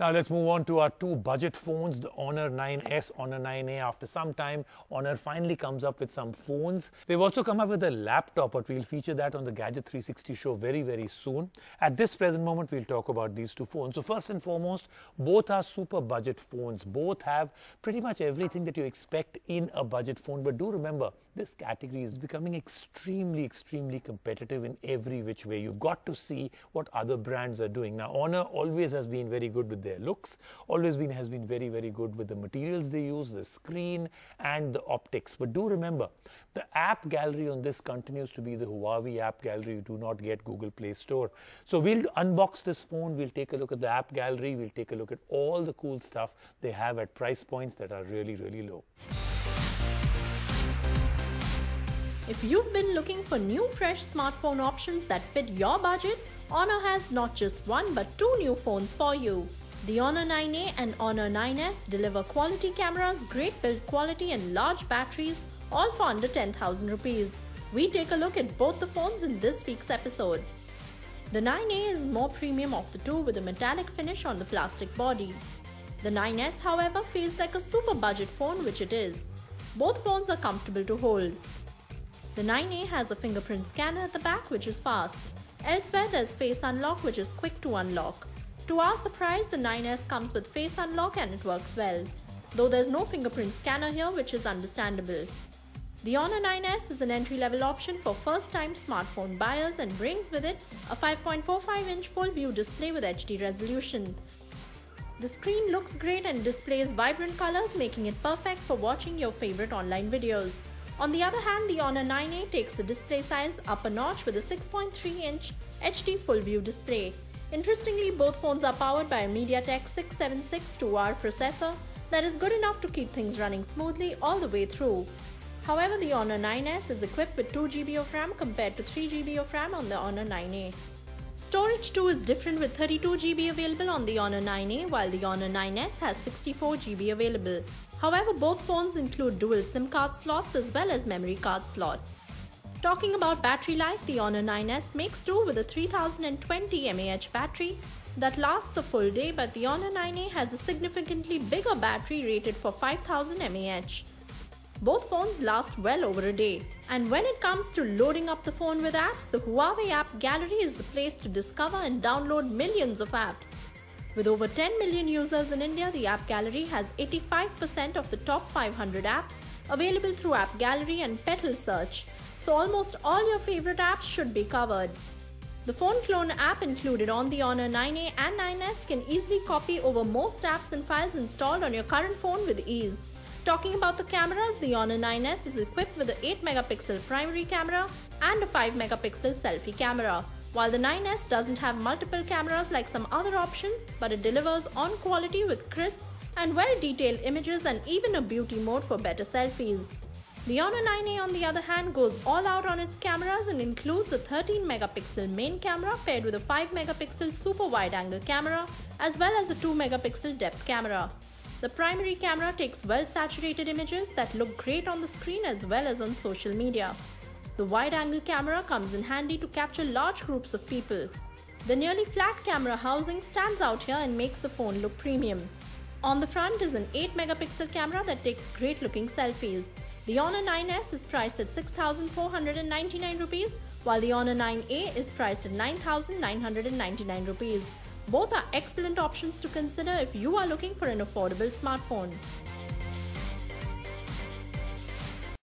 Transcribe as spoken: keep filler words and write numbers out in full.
Now let's move on to our two budget phones, the Honor nine S, Honor nine A. After some time, Honor finally comes up with some phones. They've also come up with a laptop, but we'll feature that on the Gadget three sixty show very, very soon. At this present moment, we'll talk about these two phones. So first and foremost, both are super budget phones. Both have pretty much everything that you expect in a budget phone. But do remember, this category is becoming extremely, extremely competitive in every which way. You've got to see what other brands are doing. Now, Honor always has been very good with their looks, always been has been very, very good with the materials they use, the screen and the optics. But do remember, the app gallery on this continues to be the Huawei app gallery. You do not get Google Play Store. So we'll unbox this phone, we'll take a look at the app gallery, we'll take a look at all the cool stuff they have at price points that are really, really low. If you've been looking for new fresh smartphone options that fit your budget, Honor has not just one but two new phones for you. The Honor nine A and Honor nine S deliver quality cameras, great build quality and large batteries, all for under ten thousand rupees. We take a look at both the phones in this week's episode. The nine A is more premium of the two with a metallic finish on the plastic body. The nine S, however, feels like a super budget phone, which it is. Both phones are comfortable to hold. The nine A has a fingerprint scanner at the back, which is fast. Elsewhere, there's Face Unlock, which is quick to unlock. To our surprise, the nine S comes with Face Unlock and it works well, though there's no fingerprint scanner here, which is understandable. The Honor nine S is an entry-level option for first-time smartphone buyers and brings with it a five point four five inch full-view display with H D resolution. The screen looks great and displays vibrant colors, making it perfect for watching your favorite online videos. On the other hand, the Honor nine A takes the display size up a notch with a six point three inch H D full-view display. Interestingly, both phones are powered by a MediaTek six seven six two R processor that is good enough to keep things running smoothly all the way through. However, the Honor nine S is equipped with two G B of RAM compared to three G B of RAM on the Honor nine A. Storage too is different, with thirty-two G B available on the Honor nine A, while the Honor nine S has sixty-four G B available. However, both phones include dual SIM card slots as well as memory card slot. Talking about battery life, the Honor nine S makes do with a three thousand twenty milliamp hour battery that lasts a full day, but the Honor nine A has a significantly bigger battery rated for five thousand milliamp hour. Both phones last well over a day. And when it comes to loading up the phone with apps, the Huawei app gallery is the place to discover and download millions of apps. With over ten million users in India, the app gallery has eighty-five percent of the top five hundred apps available through App Gallery and Petal Search. So almost all your favorite apps should be covered. The Phone Clone app included on the Honor nine A and nine S can easily copy over most apps and files installed on your current phone with ease. Talking about the cameras, the Honor nine S is equipped with an eight megapixel primary camera and a five megapixel selfie camera, while the nine S doesn't have multiple cameras like some other options, but it delivers on quality with crisp and well-detailed images and even a beauty mode for better selfies. The Honor nine A, on the other hand, goes all out on its cameras and includes a thirteen megapixel main camera paired with a five megapixel super wide-angle camera as well as a two megapixel depth camera. The primary camera takes well-saturated images that look great on the screen as well as on social media. The wide-angle camera comes in handy to capture large groups of people. The nearly flat camera housing stands out here and makes the phone look premium. On the front is an eight megapixel camera that takes great-looking selfies. The Honor nine S is priced at six thousand four hundred ninety-nine rupees, while the Honor nine A is priced at nine thousand nine hundred ninety-nine rupees. Both are excellent options to consider if you are looking for an affordable smartphone.